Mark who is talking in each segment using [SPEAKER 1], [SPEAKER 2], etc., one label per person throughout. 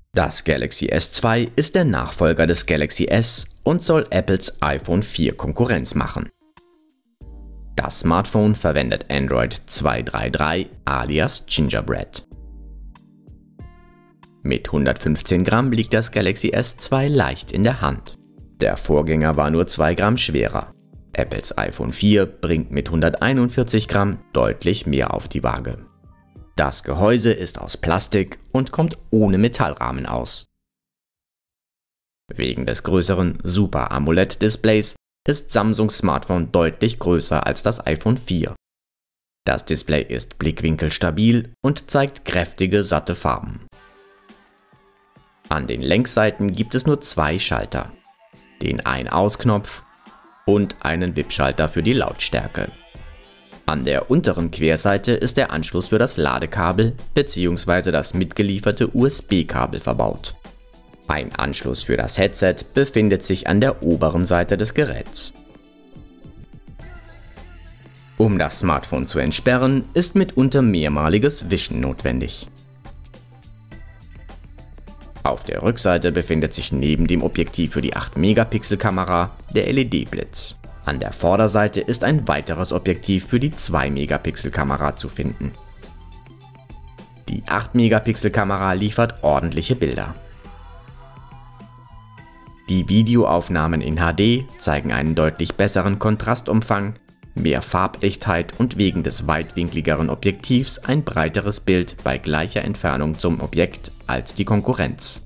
[SPEAKER 1] Das Galaxy S2 ist der Nachfolger des Galaxy S und soll Apples iPhone 4 Konkurrenz machen. Das Smartphone verwendet Android 2.3.3 alias Gingerbread. Mit 115 Gramm liegt das Galaxy S2 leicht in der Hand. Der Vorgänger war nur 2 Gramm schwerer. Apples iPhone 4 bringt mit 141 Gramm deutlich mehr auf die Waage. Das Gehäuse ist aus Plastik und kommt ohne Metallrahmen aus. Wegen des größeren Super AMOLED-Displays ist Samsungs Smartphone deutlich größer als das iPhone 4. Das Display ist blickwinkelstabil und zeigt kräftige, satte Farben. An den Längsseiten gibt es nur 2 Schalter, den Ein-Aus-Knopf und einen Wippschalter für die Lautstärke. An der unteren Querseite ist der Anschluss für das Ladekabel bzw. das mitgelieferte USB-Kabel verbaut. Ein Anschluss für das Headset befindet sich an der oberen Seite des Geräts. Um das Smartphone zu entsperren, ist mitunter mehrmaliges Wischen notwendig. Auf der Rückseite befindet sich neben dem Objektiv für die 8-Megapixel-Kamera der LED-Blitz. An der Vorderseite ist ein weiteres Objektiv für die 2-Megapixel-Kamera zu finden. Die 8-Megapixel-Kamera liefert ordentliche Bilder. Die Videoaufnahmen in HD zeigen einen deutlich besseren Kontrastumfang, mehr Farbechtheit und wegen des weitwinkligeren Objektivs ein breiteres Bild bei gleicher Entfernung zum Objekt als die Konkurrenz.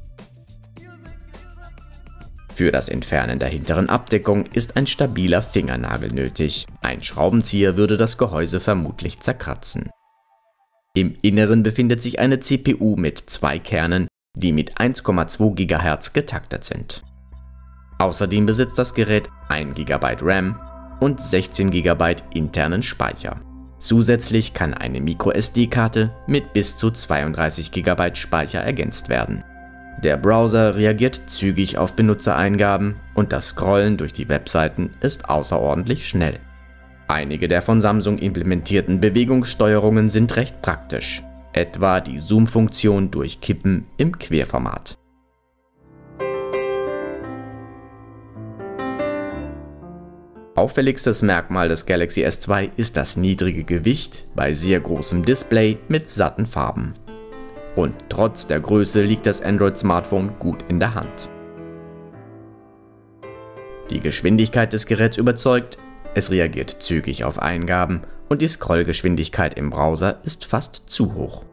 [SPEAKER 1] Für das Entfernen der hinteren Abdeckung ist ein stabiler Fingernagel nötig. Ein Schraubenzieher würde das Gehäuse vermutlich zerkratzen. Im Inneren befindet sich eine CPU mit 2 Kernen, die mit 1,2 GHz getaktet sind. Außerdem besitzt das Gerät 1 GB RAM und 16 GB internen Speicher. Zusätzlich kann eine MicroSD-Karte mit bis zu 32 GB Speicher ergänzt werden. Der Browser reagiert zügig auf Benutzereingaben und das Scrollen durch die Webseiten ist außerordentlich schnell. Einige der von Samsung implementierten Bewegungssteuerungen sind recht praktisch, etwa die Zoom-Funktion durch Kippen im Querformat. Auffälligstes Merkmal des Galaxy S2 ist das niedrige Gewicht bei sehr großem Display mit satten Farben. Und trotz der Größe liegt das Android-Smartphone gut in der Hand. Die Geschwindigkeit des Geräts überzeugt, es reagiert zügig auf Eingaben und die Scrollgeschwindigkeit im Browser ist fast zu hoch.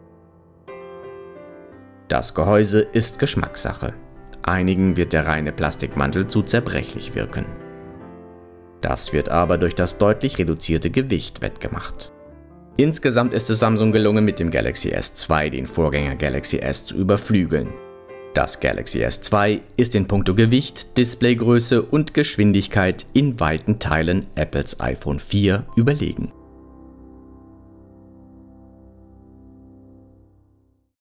[SPEAKER 1] Das Gehäuse ist Geschmackssache. Einigen wird der reine Plastikmantel zu zerbrechlich wirken. Das wird aber durch das deutlich reduzierte Gewicht wettgemacht. Insgesamt ist es Samsung gelungen, mit dem Galaxy S2 den Vorgänger Galaxy S zu überflügeln. Das Galaxy S2 ist in puncto Gewicht, Displaygröße und Geschwindigkeit in weiten Teilen Apples iPhone 4 überlegen.